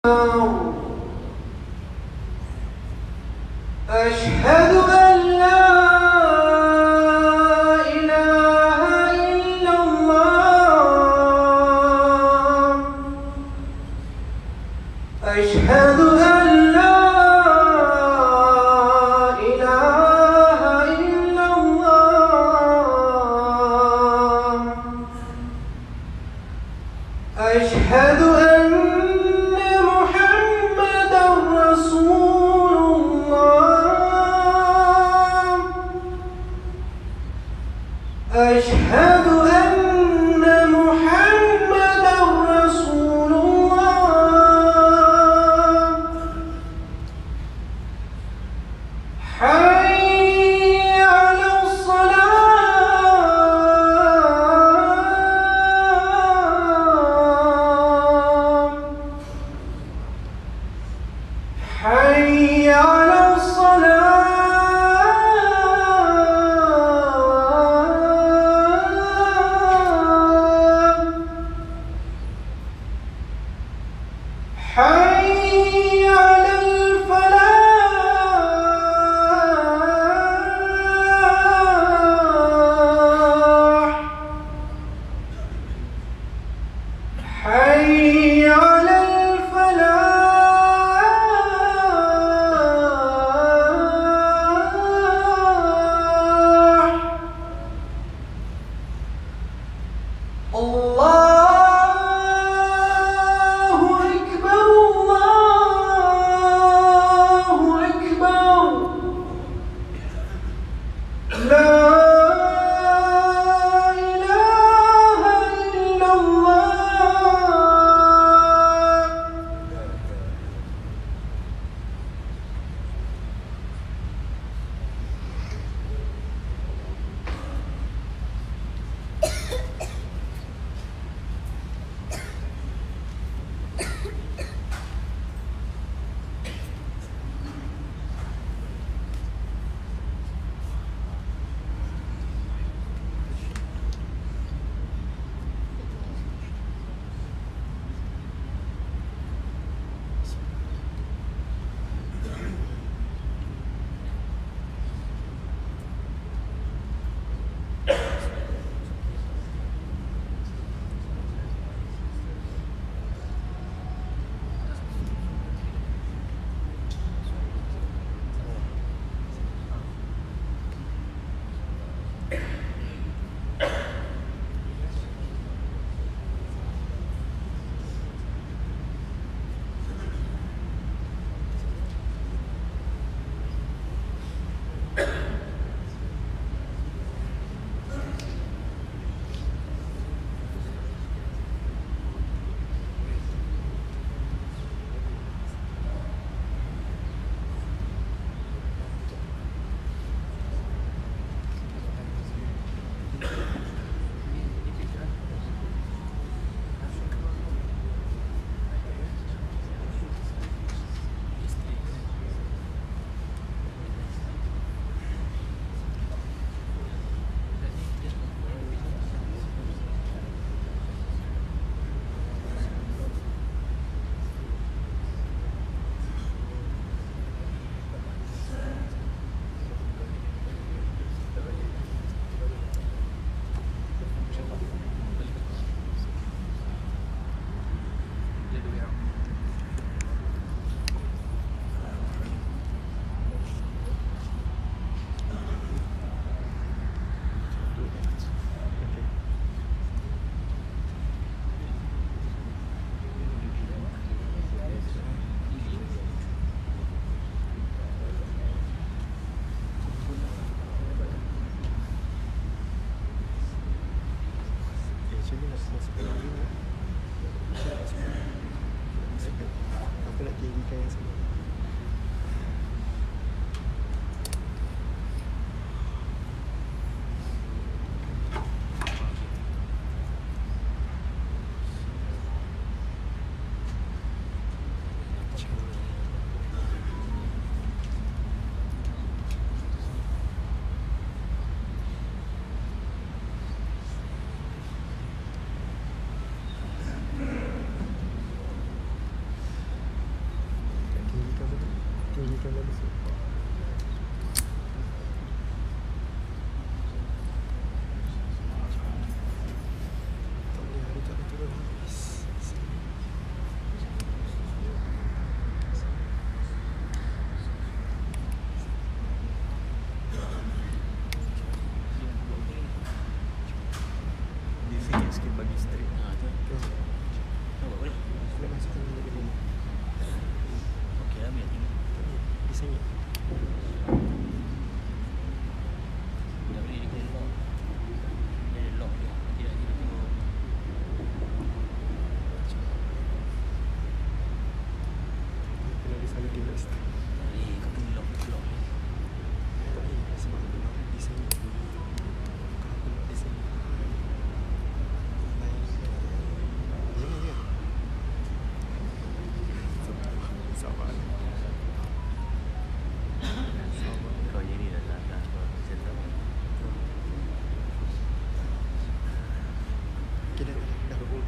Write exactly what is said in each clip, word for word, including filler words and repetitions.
أشهد أن لا إله إلا الله أشهد أن لا إله إلا الله أشهد أن محمدًا رسول الله أشهد أن محمدًا رسول الله حي على الصلاة حي على الصلاة حي على الفلاح حي على الفلاح الله أكبر الله أكبر لا إله إلا الله Aku nak kirikan yang sama. Sikit bagi straight. Ha tu. Nampak boleh? Boleh masukkan lagi dulu. Okey lah, biar tinggi. Di sini. Tak boleh dia kena lock. Dia ada lock dia. Tidak dia tengok. Kena di sana di rest. Tak boleh, kau kena lock lock. Tak boleh sebab aku nak di sini. Kalau aku nak di sini. Jangan je. Sabar. Sabar. Kau yang ni dah dah kau set up. Okay, dah, dah roll.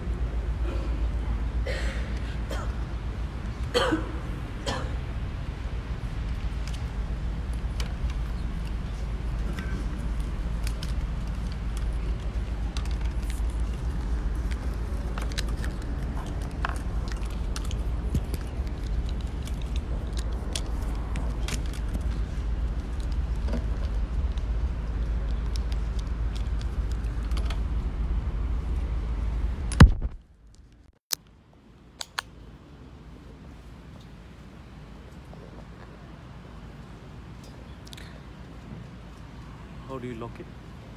How do you lock it?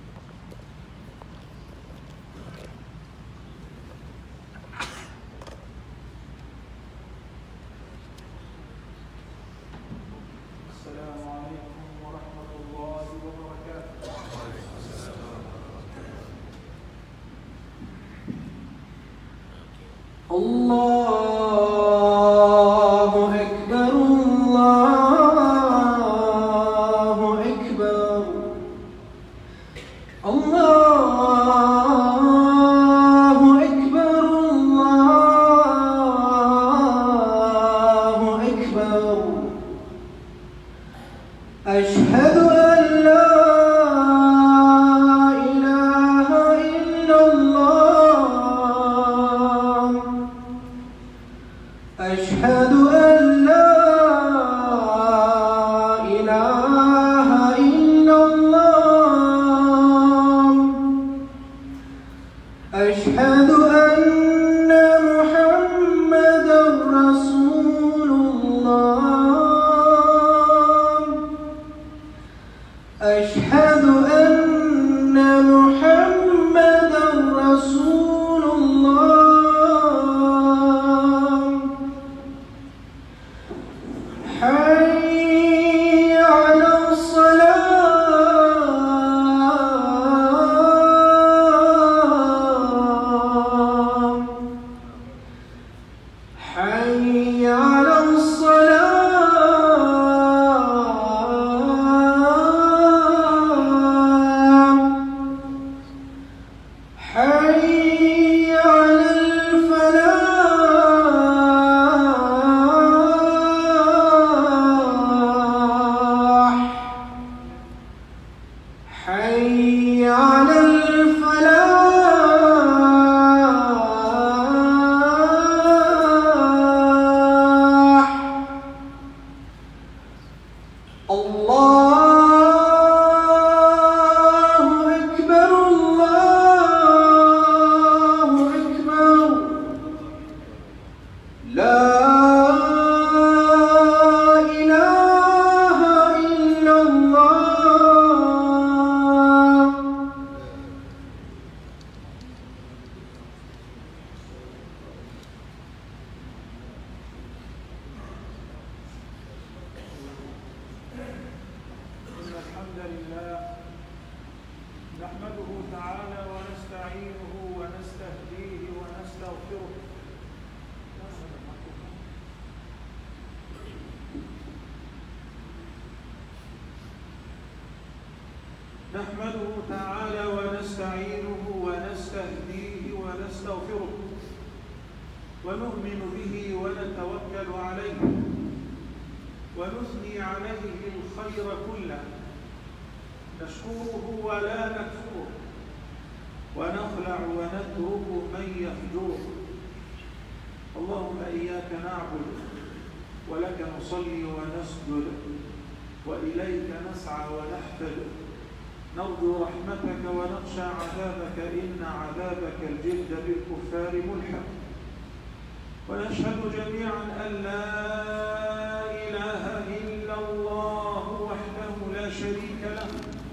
السلام عليكم ورحمة الله وبركاته. الله أكبر الله أكبر الله أكبر الله أكبر أشهد أن لا إله إلا الله أشهد أن لا إله إلا الله أشهد أن محمدا رسول الله أشهد أن محمدا رسول الله حي على الصلاة حي على الصلاة حي على الفلاح حي على الفلاح الله أكبر الله أكبر لا إله إلا الله إن الحمد لله نحمده تعالى ونستعينه ونستهديه ونستغفره نحمده تعالى ونستعينه ونستهديه ونستغفره ونؤمن به ونتوكل عليه ونثني عليه الخير كله، نشكره ولا نكفره، ونخلع ونترك من يفجره. اللهم إياك نعبد ولك نصلي ونسجد وإليك نسعى ونحفد، نرجو رحمتك ونخشى عذابك، إن عذابك الجد بالكفار ملحق. ونشهد جميعا أن لا إله إلا الله وحده لا شريك له،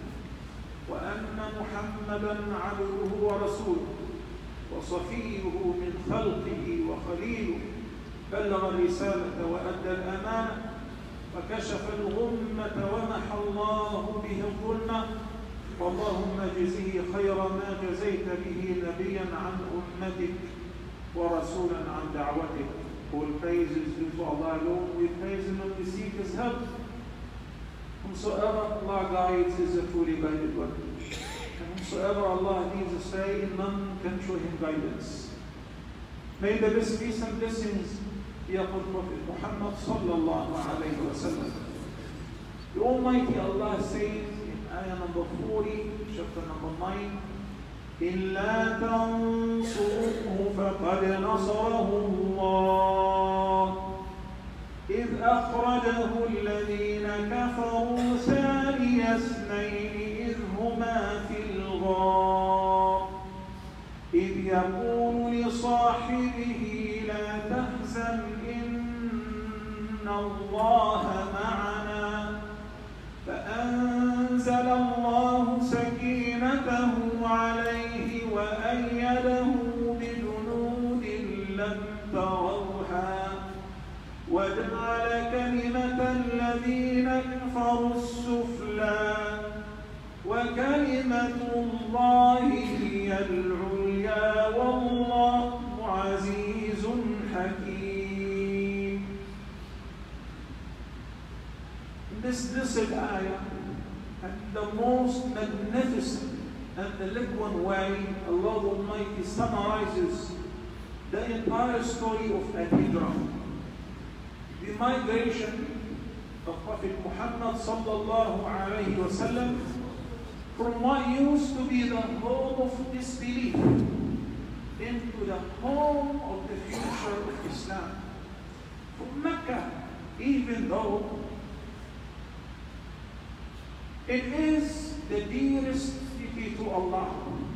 وأن محمدا عبده ورسوله وصفيه من خلقه وخليله، بلغ الرسالة وأدى الأمانة وكشف الغمة ومحى الله به الظلمة. اللهم اجزه خير ما جزيت به نبيا عن أمتك ورسولا عن دعوتك. All praise is due to Allah alone. We praise Him and we seek His help. Whomsoever Allah guides is a truly guided one, and whomsoever Allah leads astray, none can show him guidance. May the best peace and blessings be upon Prophet Muhammad sallallahu alayhi wa sallam. The Almighty Allah says in ayah number forty, chapter number nine, إِلَّا تَنْصُرُوهُ فَقَدْ نَصَرَهُ اللَّهُ إِذْ أَخْرَجَهُ الَّذِينَ كَفَرُوا ثَانِيَ اثْنَيْنِ إِذْ هُمَا فِي الْغَارِ إِذْ يَقُولُ لِصَاحِبِهِ لَا تَحْزَنْ إِنَّ اللَّهَ مَعَنَا فَأَنزَلَ اللَّهُ سَكِينَتَهُ عَلَيْهِ وَأَيَّدَهُ بِجُنُودٍ لَّمْ تَرَوْهَا وَجَعَلَ كَلِمَةَ الَّذِينَ كَفَرُوا السُّفْلَى وَكَلِمَةُ اللَّهِ هِيَ الْعُلْيَا وَاللَّهُ عَزِيزٌ حَكِيمٌ. This blessed ayah, and the most magnificent and eloquent way Allah Almighty summarizes the entire story of Al-Hijrah, the migration of Prophet Muhammad sallallahu alayhi wa sallam from what used to be the home of disbelief into the home of the future of Islam. From Mecca, even though it is the dearest city to Allah,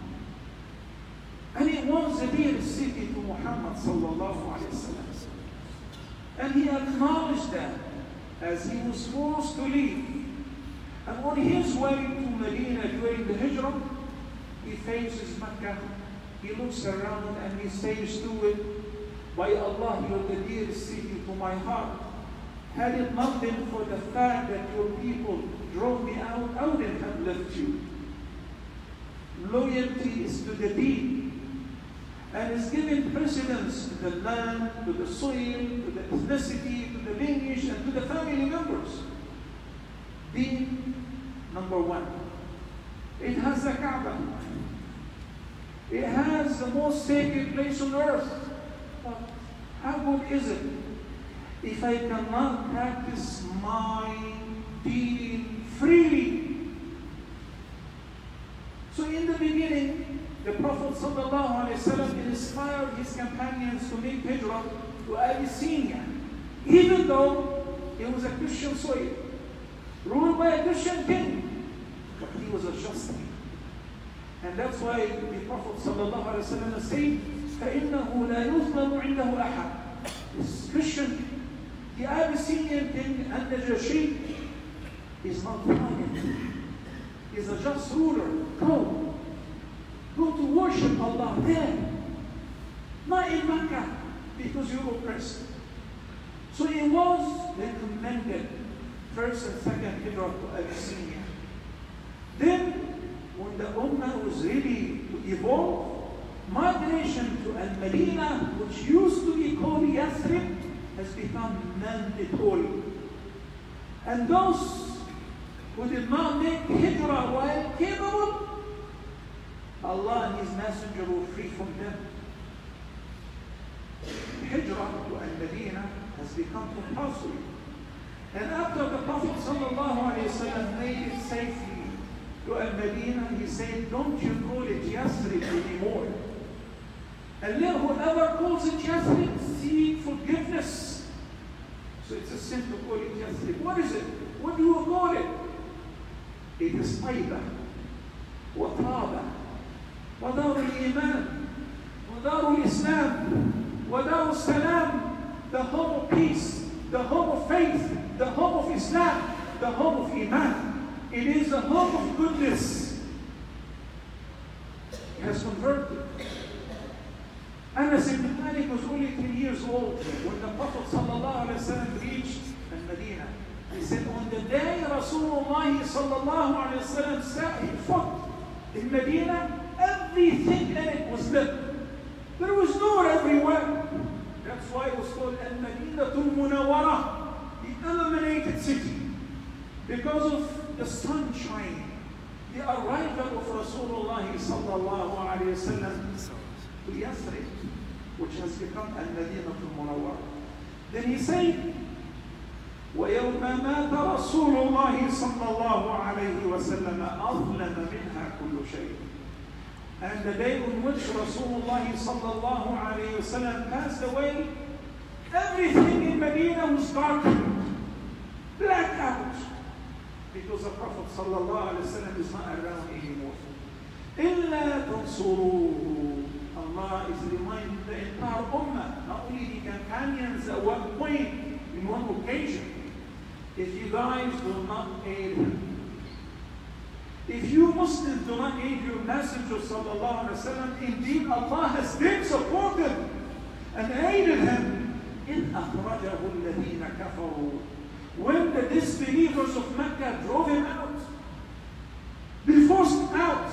and it was the dearest city to Muhammad sallallahu alayhi wa sallam. And he acknowledged that as he was forced to leave. And on his way to Medina during the Hijrah, he faces Mecca, he looks around and he says to it, by Allah, you are the dearest city to my heart. Had it not been for the fact that your people drove me out, I wouldn't have left you. Loyalty is to the deen, and is giving precedence to the land, to the soil, to the ethnicity, to the lineage, and to the family members. Deen, number one. It has the Kaaba. It has the most sacred place on earth. But how good is it if I cannot practice my deen freely? So in the beginning, the Prophet ﷺ inspired his companions to make hijrah to Abyssinia, even though it was a Christian soil, ruled by a Christian king, but he was a just king. And that's why the Prophet ﷺ said, فَإِنَّهُ لَا يُظْلَمُ عِنْدَهُ أَحَدٌ. This Christian king, the Abyssinian king, An-Najashi, is not violent. He's a just ruler. Go. Go to worship Allah there. Not in Mecca, because you're oppressed. So it was recommended, first and second hijrah to Abyssinia. Then, when the Ummah was ready to evolve, migration to Al-Madinah, which used to be called Yathrib, has become mandatory. And those who did not make hijrah while capable, Allah and His Messenger will free from them. Hijrah to Al-Madinah has become compulsory. And after the Prophet ﷺ made it safely to Al-Madinah, he said, don't you call it Yathrib anymore. And let whoever calls it Yathrib seek forgiveness. So it's a sin to call it Yathrib. What is it? What do you call it? It is Taiba, wa Taba, wa Dar al-Iman, wa Dar al-Islam, wa Dar al-Salam, the home of peace, the home of faith, the home of Islam, the home of Iman. It is the home of goodness. He has converted. Anas ibn Malik was only ten years old when the Prophet ﷺ reached Al-Madinah. He said, on the day Rasulullah ﷺ set his foot in Medina, everything in it was lit. There was nur everywhere. That's why it was called Al-Madinatul Munawwarah, the illuminated city. Because of the sunshine, the arrival of Rasulullah sallallahu alayhi wa sallam to Yathrib, which has become Al-Madinatul Munawwarah. Then he said, وَيَوْمَ مَاتَ رَسُولُ اللَّهِ صَلَّى اللَّهُ عَلَيْهِ وَسَلَّمَ أَظْلَمَ مِنْهَا كُلُّ شَيْءٍ. And the day on which Rasulullah sallallahu alayhi wa sallam passed away, everything in Medina was darkened, black out, because the Prophet sallallahu alayhi wa sallam is not around anymore. إِلَّا تَنْصُرُوهُ. Allah is reminding the entire ummah, not only the companions at one point, in one occasion. If you guys do not aid him, if you Muslims do not aid your Messenger sallallahu alaihi wasallam, indeed Allah has been supported and aided him. إِذْ أَخْرَجَهُ الَّذِينَ كَفَرُوا. When the disbelievers of Mecca drove him out, they forced him out.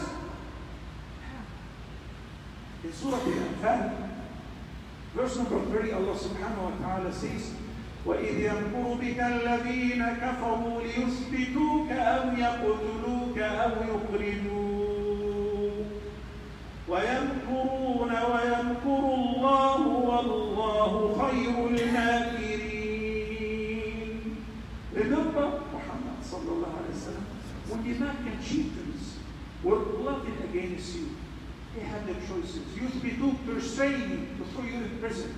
In Surah Al-Anfal, verse number thirty, Allah subhanahu wa ta'ala says, وَإِذْ يَمْكُرُ بِكَ الَّذِينَ كَفَرُوا لِيُثْبِتُوكَ أَوْ يَقْتُلُوكَ أَوْ يُخْرِجُوكَ وَيَمْكُرُونَ وَيَمْكُرُ اللَّهُ وَاللَّهُ خَيْرُ الْمَاكِرِينَ. Remember Muhammad sallallahu alayhi wa sallam, when the Meccan chieftains were plotting against you, they had their choices. يُثْبِتُوكَ, to restrain you, to throw you in prison.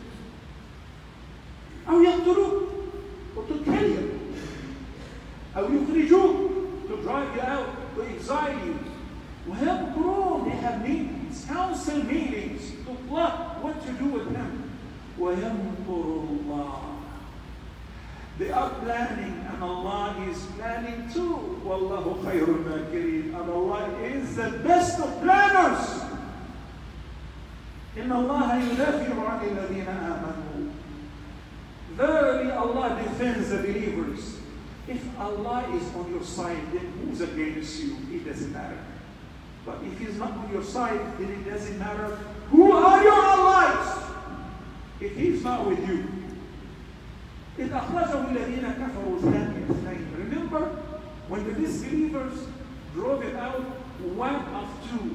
أو يقتلوك, or to kill you. أو يخرجوك, to drive you out, to exile you. ويمكرون, they have meetings, council meetings, to plot what to do with them. ويمكر الله. They are planning, and Allah is planning too. وَاللَّهُ خَيْرُ الْمَاكِرِينَ. And Allah is the best of planners. إِنَّ اللَّهَ يُدَافِعُ عَنِ الَّذِينَ آمَنُوا. Verily Allah defends the believers. If Allah is on your side, then who's against you? It doesn't matter. But if He's not on your side, then it doesn't matter who are your allies. If He's not with you. إِذْ أَخْرَجَهُ الَّذِينَ كَفَرُوا ثَانِيَ اثْنَيْنِ. Remember when the disbelievers drove him out, one of two.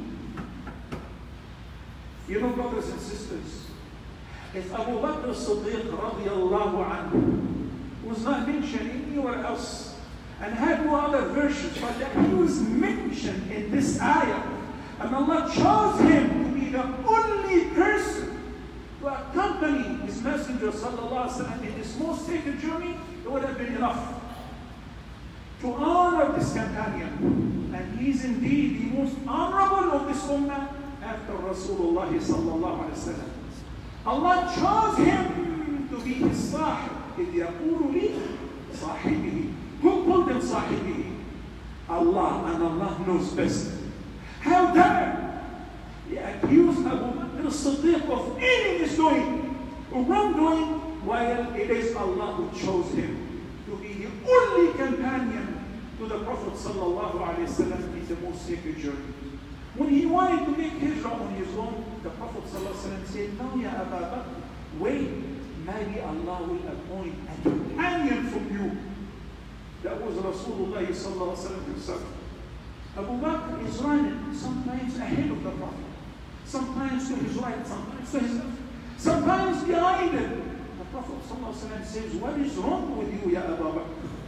You know, brothers and sisters, if Abu Bakr as-Siddiq radiallahu anhu was not mentioned anywhere else and had no other versions, but that he was mentioned in this ayah, and Allah chose him to be the only person to accompany His Messenger sallallahu alaihi wasallam in this most sacred journey, it would have been enough to honor this companion. And he is indeed the most honorable of this ummah after Rasulullah sallallahu alaihi wasallam. Allah chose him to be his sahib. إِذْ يَقُولُ لِي صَاحِبِهِ. Who called him صاحبه? Allah, and Allah knows best. How dare they accuse Abu Bakr as-Siddiq of any misdoing or wrongdoing, while it is Allah who chose him to be the only companion to the Prophet sallallahu alaihi wasallam in the most sacred journey. When he wanted to make hijrah on his own, the Prophet ﷺ said, no, ya Abu Bakr, wait, maybe Allah will appoint a companion from you. That was Rasulullah ﷺ himself. Abu Bakr is running, sometimes ahead of the Prophet, sometimes to his right, sometimes to his left, sometimes behind him. The Prophet ﷺ says, what is wrong with you, ya Abu Bakr?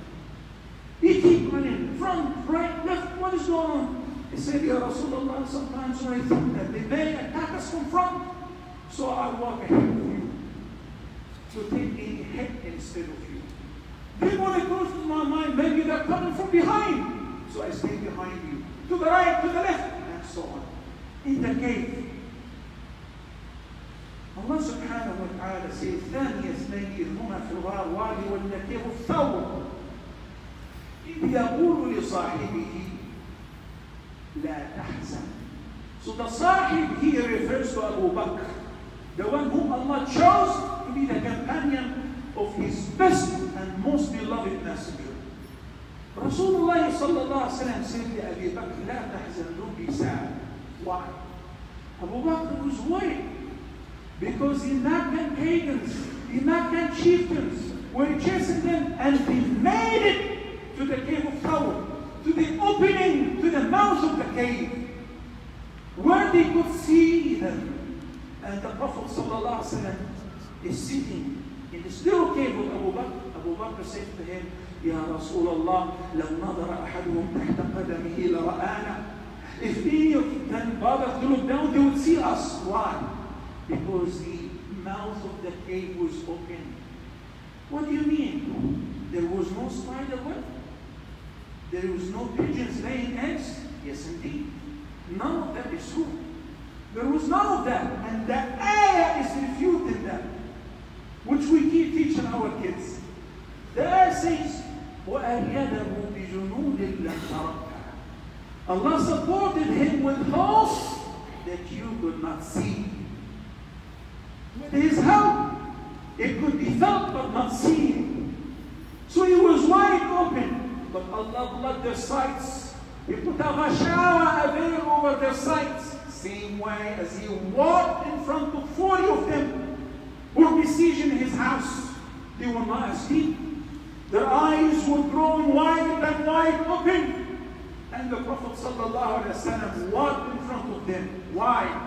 opening, front, right, left, what is going on? He said, Ya Rasulullah, sometimes when I think that they may attack us from front, so I walk ahead of you to take a hit instead of you. Then when it goes to my mind, maybe they're coming from behind, so I stay behind you. To the right, to the left, and so on. In the cave. Allah subhanahu wa ta'ala says, ثاني اثنين إذ هما في الغار وادي والنكير الثور إذ يقول لصاحبه لا تحزن. So the sahib here refers to Abu Bakr, the one whom Allah chose to be the companion of his best and most beloved messenger. Rasulullah sallallahu alaihi wasallam said to Abu Bakr, لا تحزن, don't be sad. Why? Abu Bakr was worried. Because the Meccan pagans, the Meccan chieftains were chasing them, and they made it to the cave of Thawr, to the opening, to the mouth of the cave, where they could see them. And the Prophet ﷺ is sitting in this little cave with Abu Bakr. Abu Bakr said to him, Ya Rasulullah, لَوْ نَظَرَ أَحَدُهُمْ تَحْتَ قَدَمِهِ لَرَآنَا. If any of them bothered to look down, they would see us. Why? Because the mouth of the cave was open. What do you mean? There was no spider web? There was no pigeons laying eggs? Yes, indeed. None of that is true. There was none of that. And the ayah is refuting that, which we keep teaching our kids. The ayah says, وَأَيَّدَهُ بِجُنُودٍ لَمْ تَرَوْهَا. Allah supported him with hosts that you could not see. With his help, it could be felt but not seen. So he was wide open, but Allah blocked their sights. He put a ghashawa, a veil over their sights. Same way as he walked in front of forty of them who were besieging his house. They were not asleep. Their eyes were growing wide and wide open. And the Prophet ﷺ walked in front of them. Why?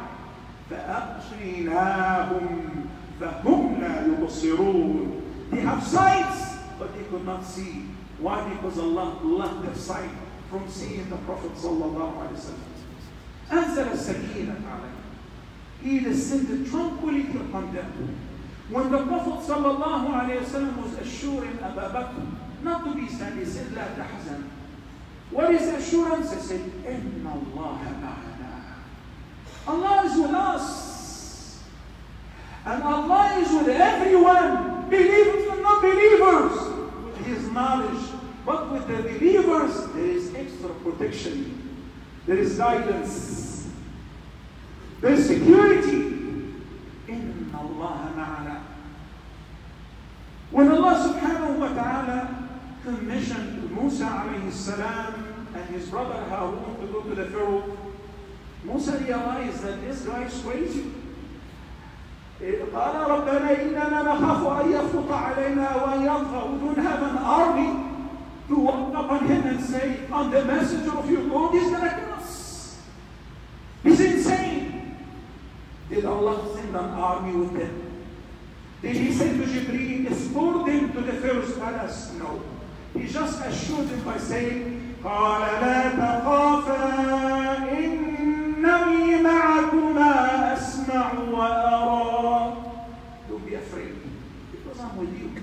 فَأَبْصِرْنَاهُمْ فَهُمْ لَا يُبْصِرُونَ. They have sights, but they could not see. Why? Because Allah blocked their sight from seeing the Prophet sallallahu alaihi wasallam. أنزل السكينة عليه. He descended tranquility upon them. When the Prophet sallallahu alaihi wasallam was assuring Abu Bakr not to be sad, he said, لا تحزن. What is the assurance? He said, إِنَّ اللَّهَ مَعَنَا. Allah is with us. And Allah is with everyone, believers and non-believers, with His knowledge. But with the believers, there is extra protection. There is guidance. There is security. Inna Allah ma'ana. When Allah subhanahu wa ta'ala commissioned Musa alayhi salam and his brother Harun to go to the Pharaoh, Musa realized that this guy is crazy. قال ربنا إننا نخاف أن يفرط علينا وأن يطغى. We don't have an army to walk upon him and say, I'm the messenger of your God, he's going to kill us. He's insane. Did Allah send an army with them? Did He say to Jibreel, escort them to the Pharaoh's palace? No. He just assured them by saying, قال لا تخافا إنني معكما أسمع وأرى. Don't be afraid, because I'm with you.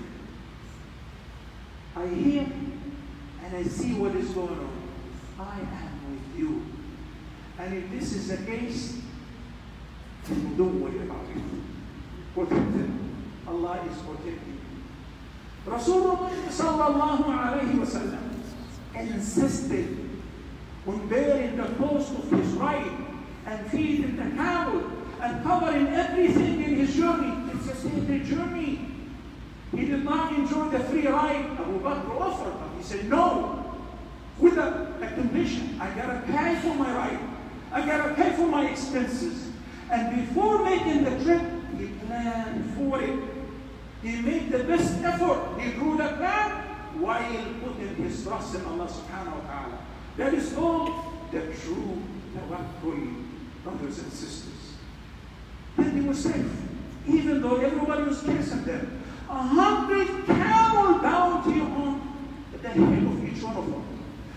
I hear and I see what is going on. I am with you. And if this is the case, don't worry about it. Protect them. Allah is protecting you. Rasulullah sallallahu alayhi wa sallam insisted on bearing the cost of his ride and feeding the camel and covering everything in his journey. It's a sacred journey. He did not enjoy the free ride. Abu Bakr offered, but he said no. With a, a condition, I gotta pay for my ride. I gotta pay for my expenses. And before making the trip, he planned for it. He made the best effort. He drew the plan while putting his trust in Allah subhanahu wa ta'ala. That is called the true tawakkul, brothers and sisters. Then they were safe, even though everybody was chasing them. A hundred camel bounty on the head of each one of them.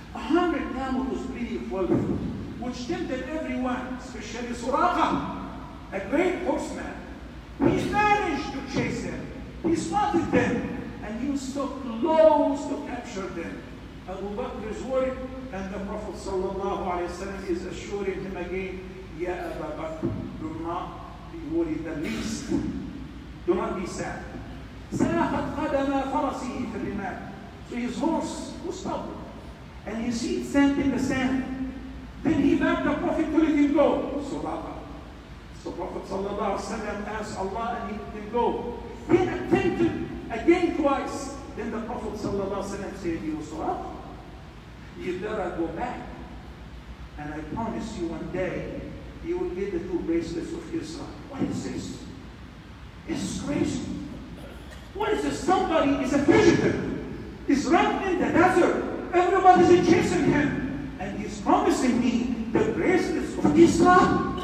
family was pretty wealthy, which tempted everyone, especially Suraqa, a great horseman. He managed to chase them. He spotted them, and he was so close to capture them. Abu Bakr is worried, and the Prophet ﷺ is assuring him again, Ya Abu Bakr, do not be worried the least. Do not be sad. سَاخَتْ قَدَمَ فَرَسِهِ فِي الرِّمَالِ. So his horse was stubborn, and his feet sank in the sand. Then he begged the Prophet to let him go. Suraqa. So Prophet ﷺ asked Allah, and he let him go. He attempted again twice. Then the Prophet ﷺ said, you Suraqa, you better go back. And I promise you one day, you will get the two bracelets of Islam. What is this? It's crazy. What is this? Somebody is a fugitive. He's running in the desert. Everybody's chasing him. And he's promising me the bracelets of Islam.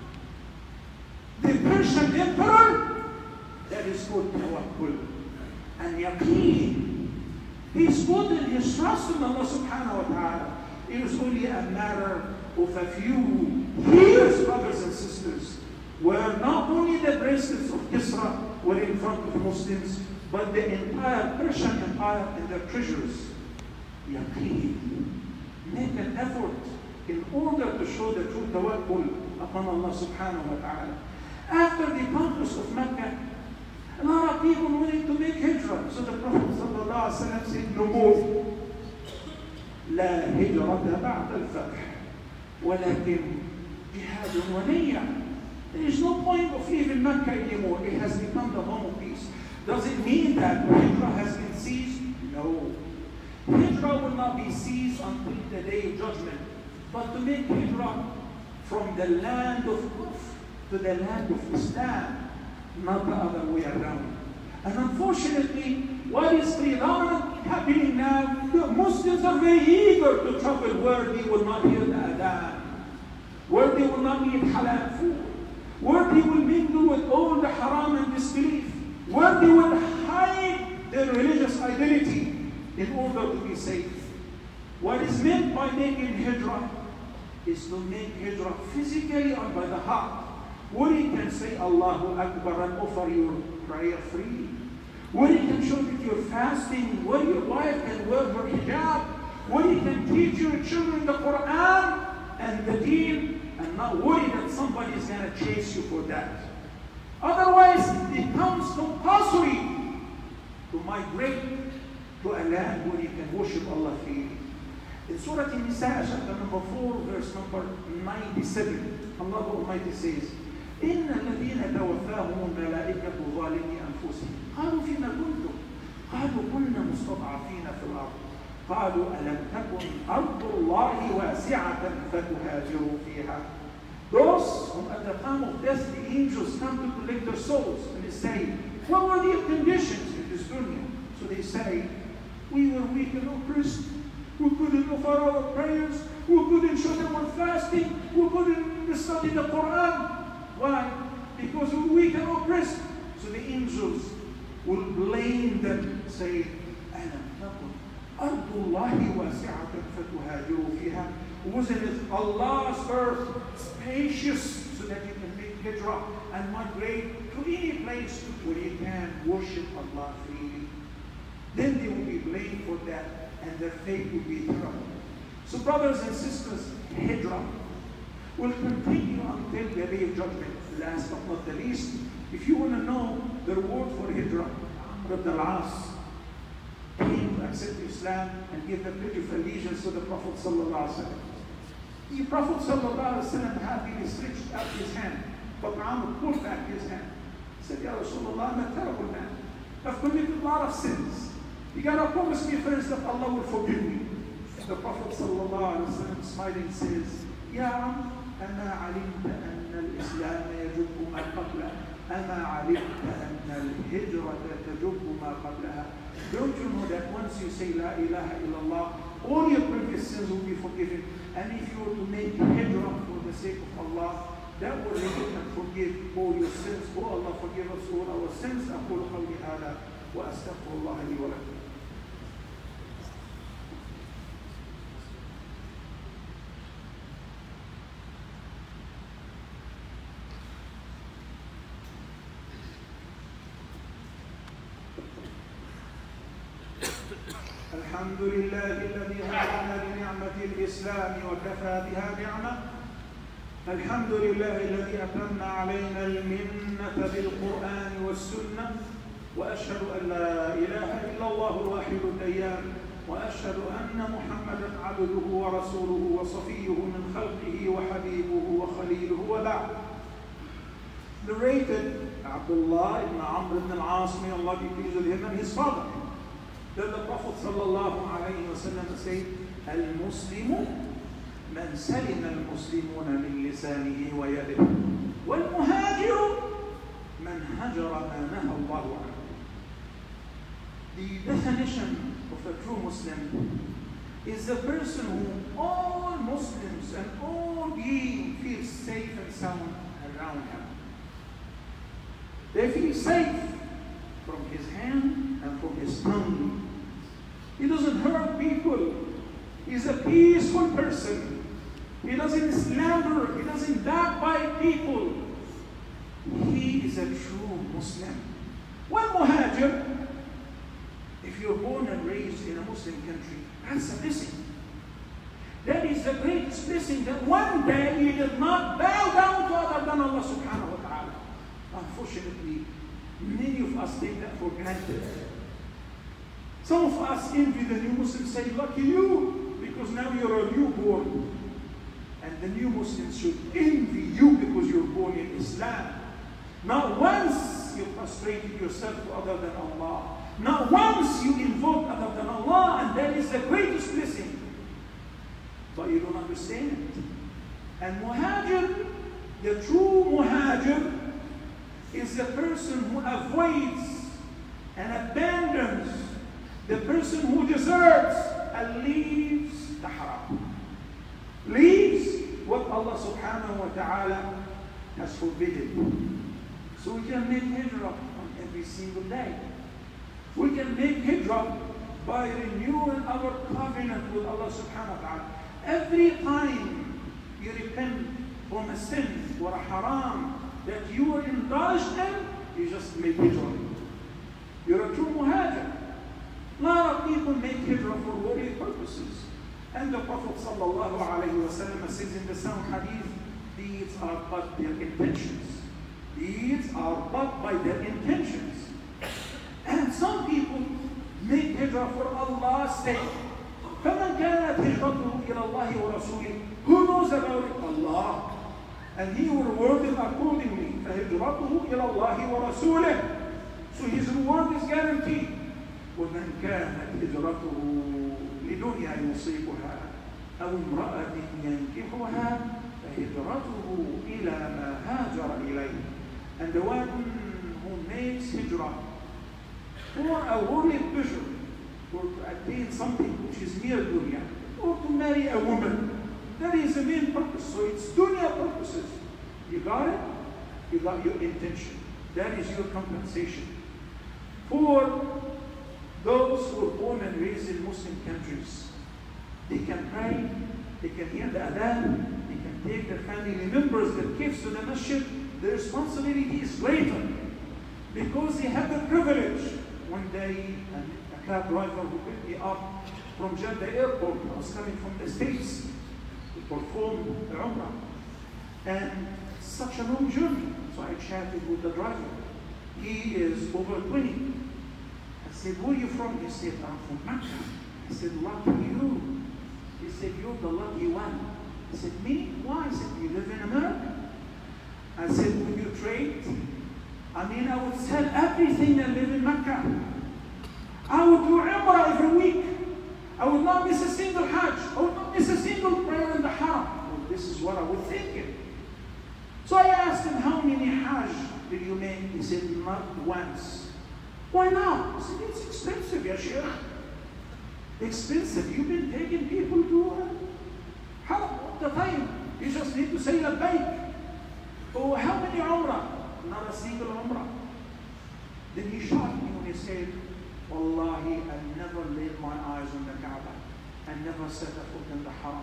The Persian emperor, that is called tawakkul and yaqeen. He's putting his trust in Allah subhanahu wa ta'ala. It was only a matter of a few years, brothers and sisters, where not only the bracelets of Kisra were in front of Muslims, but the entire Persian Empire and their treasures. Yaqeen. Make an effort in order to show the true tawakkul upon Allah subhanahu wa ta'ala. After the conquest of Mecca, a lot of people wanted to make hijrah. So the Prophet sallallahu alaihi wasallam said, no more. لا هجرة بعد الفتح ولكن جهاد ونية. There is no point of leaving Mecca anymore. It has become the home of peace. Does it mean that hijrah has been seized? No. Hijrah will not be seized until the day of judgment. But to make hijrah from the land of Kufr to the land of Islam, not the other way around. And unfortunately, what is predominant happening now, the Muslims are very eager to travel where they will not hear the adhan, where they will not eat halal food, where they will mingle with all the haram and disbelief, where they will hide their religious identity in order to be safe. What is meant by making hijrah is to make hijrah physically or by the heart, where you can say Allahu Akbar and offer your prayer freely, where you can show that you're fasting, where your wife can wear her hijab, where you can teach your children the Quran and the deen, and not worry that somebody is going to chase you for that. Otherwise, it becomes compulsory to migrate to a land where you can worship Allah freely. In Surah An-Nisa, chapter number four, verse number ninety-seven, Allah the Almighty says, إن الذين توفاهم الملائكة ظالمي أنفسهم قالوا فيما كنتم قالوا كنا مستضعفين في الأرض قالوا ألم تكن أرض الله واسعة فتهاجروا فيها. Those whom at the time of death the angels come to collect their souls, and they say, what were the conditions in this dunya? So they say, we were weak and oppressed, we couldn't offer our prayers, we couldn't show them we're fasting, we couldn't study the Quran. Why? Because we're weak and oppressed. So the angels will blame them, say, أَلَمْ تَكُنْ أَرْضُ اللَّهِ وَاسِعَةً فَتُهَاجِرُوا فِيهَا. Wasn't it Allah's earth spacious so that you can make hijrah and migrate to any place where you can worship Allah freely? Then they will be blamed for that, and their fate will be terrible. So brothers and sisters, hijrah will continue until the day of judgment. Last but not the least, if you want to know the reward for hijrah, Amr ibn al-As came to accept Islam and give the pledge of allegiance to the Prophet sallallahu alaihi wasallam. The Prophet sallallahu alaihi wasallam had stretched out his hand, but Amr pulled back his hand. He said, Ya Rasulullah, I'm a terrible man. I've committed a lot of sins. You gotta promise me first that Allah will forgive me. The Prophet sallallahu alaihi wasallam smiling says, Ya Amr, أما علمت أن الإسلام يجب ما قبله أما علمت أن الهجرة تجب ما قبلها. Don't you know that once you say La ilaha illallah, all your previous sins will be forgiven, and if you were to make hijrah for the sake of Allah, that will make and forgive all your sins. Oh Allah, forgive us all our sins. أقول قولي هذا وأستغفر الله لي ولكم. الحمد لله الذي هدانا لنعمة الإسلام وكفى بها نعمة. الحمد لله الذي أتم علينا المنة بالقرآن والسنة. وأشهد أن لا إله إلا الله الواحد الديان، وأشهد أن محمدا عبده ورسوله وصفيه من خلقه وحبيبه وخليله. وبعد. Narrated Abdullah ibn Amr ibn al-As, may Allah be pleased with him, and his father, that the Prophet sallallahu alayhi wa sallam said, Al-Muslimu man salima al-Muslimuna min lisanihi wa yadihi, wal-muhajiru man hajara ma naha Allahu anhu. The definition of a true Muslim is the person whom all Muslims and all beings feel safe and sound around him. They feel safe from his hand and from his tongue. He doesn't hurt people. He's a peaceful person. He doesn't slander. He doesn't backbite people. He is a true Muslim. One muhajir, if you're born and raised in a Muslim country, that's a blessing. That is the greatest blessing, that one day you did not bow down to other than Allah subhanahu wa ta'ala. Unfortunately, many of us take that for granted. Some of us envy the new Muslims, say, lucky you, because now you're a newborn. And the new Muslims should envy you because you're born in Islam. Not once you prostrated yourself to other than Allah. Not once you invoked other than Allah, and that is the greatest blessing. But you don't understand. And muhajir, the true muhajir, is the person who avoids and abandons, the person who deserts and leaves the haram. Leaves what Allah subhanahu wa ta'ala has forbidden. So we can make hijrah on every single day. We can make hijrah by renewing our covenant with Allah subhanahu wa ta'ala. Every time you repent from a sin or a haram that you were indulged in, you just make hijrah. You're a true muhajir. A lot of people make hijrah for worldly purposes. And the Prophet sallallahu alayhi wa sallam says in the sound hadith, deeds are but their intentions. Deeds are but by their intentions. And some people make hijrah for Allah's sake. فَمَنْ كَانَتْ هِجْرَتُهُ إِلَى اللَّهِ وَرَسُولِهِ. Who knows about it? Allah. And He will reward him accordingly. فَهِجْرَتُهُ إِلَى اللَّهِ وَرَسُولِهِ. So his reward is guaranteed. وَمَنْ كَانَتْ هِجْرَتُهُ لِدُنْيَا يُصِيبُهَا أَوْ امْرَأَةٍ يَنْكِحُهَا فَهِجْرَتُهُ إِلَى مَا هَاجَرَ إِلَيْهِ. And the one who makes hijrah for a worldly pleasure, or to attain something which is mere dunya, or to marry a woman, that is the main purpose. So it's dunya purposes. You got it? You got your intention. That is your compensation. For those who are born and raised in Muslim countries, they can pray, they can hear the adhan, they can take their family members, their kids to the masjid. The responsibility is greater because they have the privilege. One day, a cab driver who picked me up from Jeddah airport, I was coming from the States to perform the Umrah. And such a long journey. So I chatted with the driver. He is over twenty. I said, where are you from? He said, I'm from Mecca. I said, lucky you. He said, you're the lucky one. I said, me? Why? I said, you live in America? I said, would you trade? I mean, I would sell everything and live in Mecca. I would do Umrah every week. I would not miss a single Hajj. I would not miss a single prayer in the Haram. Well, this is what I was thinking. So I asked him, how many Hajj did you make? He said, not once. Why not? I said, it's expensive, ya Sheikh. Expensive. You've been taking people to uh, Haram all the time. You just need to say labbaik. Oh, how many Umrah? Not a single Umrah. Then he shocked me when he said, Wallahi, I never laid my eyes on the Kaaba. I never set a foot in the Haram.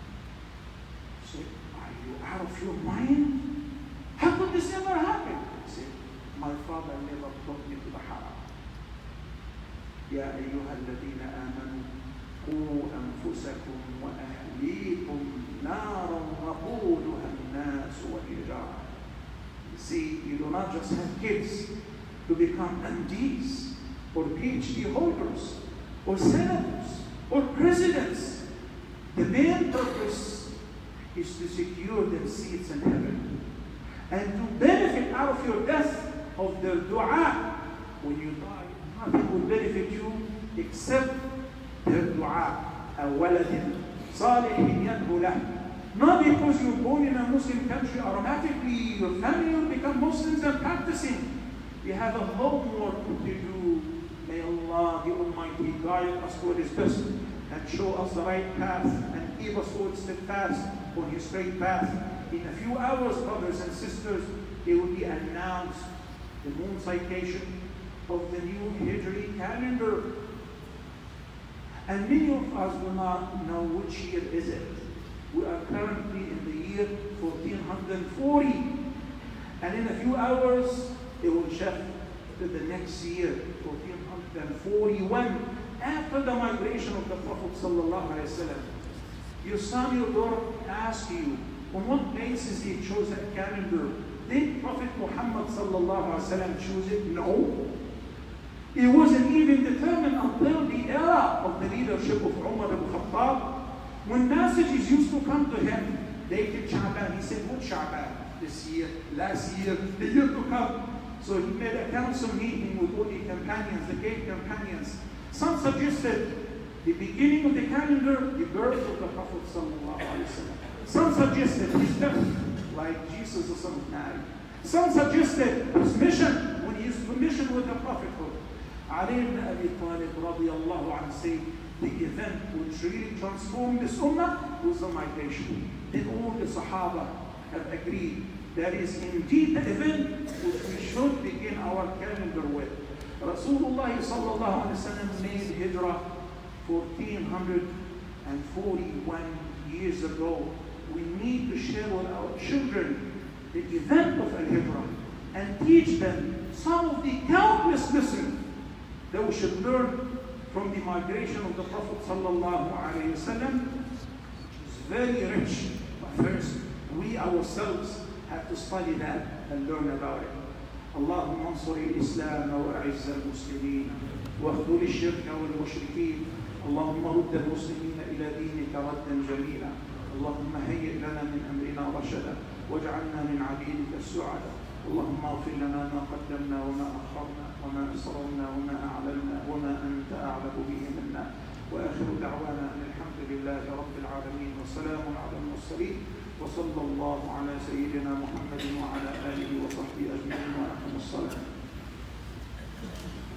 I said, are you out of your mind? How could this ever happen? He said, my father never took me to the Haram. يا أيها الذين آمنوا قوا أنفسكم وأهليكم نارا وقودها الناس والحجارة. See, you do not just have kids to become M Ds or P H D holders or senators or presidents. The main purpose is to secure them seats in heaven and to benefit out of your death of their dua. When you die, nothing will benefit you except their dua. أَوَلَدٍ صَالِحٍ يَدْعُو لَهُ. Not because you're born in a Muslim country, automatically your family will become Muslims and practicing. You have a homework to do. May Allah the Almighty guide us to His best and show us the right path and keep us all steadfast on His straight path. In a few hours, brothers and sisters, it will be announced the moon citation of the new Hijri calendar. And many of us do not know which year is it. We are currently in the year fourteen forty. And in a few hours, it will shift to the next year, fourteen forty-one, after the migration of the Prophet sallallahu alaihi wasallam. Your son, your daughter ask you, on what basis he chose that calendar? Did Prophet Muhammad sallallahu alaihi wasallam choose it? No. It wasn't even determined until the era of the leadership of Umar ibn Khattab. When messages used to come to him, dated Sha'ban, he said, what Sha'ban? This year, last year, the year to come. So he made a council meeting with all the companions, the gate companions. Some suggested the beginning of the calendar, the birth of the Prophet sallallahu alaihi wasallam. Some suggested his death, like Jesus the son of Mary. Some suggested his mission, when he used to mission with the prophethood. Ali ibn Abi Talib radiallahu anhu said, the event which really transformed this ummah was the migration. Then all the Sahaba have agreed that is indeed the event which we should begin our calendar with. Rasulullah sallallahu alaihi wasallam made hijrah fourteen forty-one years ago. We need to share with our children the event of al-hijrah and teach them some of the countless lessons that we should learn from the migration of the Prophet sallallahu alaihi wasallam, which is very rich. But first, we ourselves have to study that and learn about it. اللهم انصر الإسلام وأعز المسلمين واخذل الشرك والمشركين. اللهم رد المسلمين إلى دينك ردا جميلا. اللهم هيئ لنا من أمرنا رشدا واجعلنا من عبيدك السعداء. اللهم اغفر لنا ما قدمنا وما أخرنا وما أسررنا وما أعلنا وما أنت أعلم به منا. وآخر دعوانا أن الحمد لله رب العالمين وسلام على المرسلين وصلى الله على سيدنا محمد وعلى آله وصحبه أجمعين وأقم الصلاة.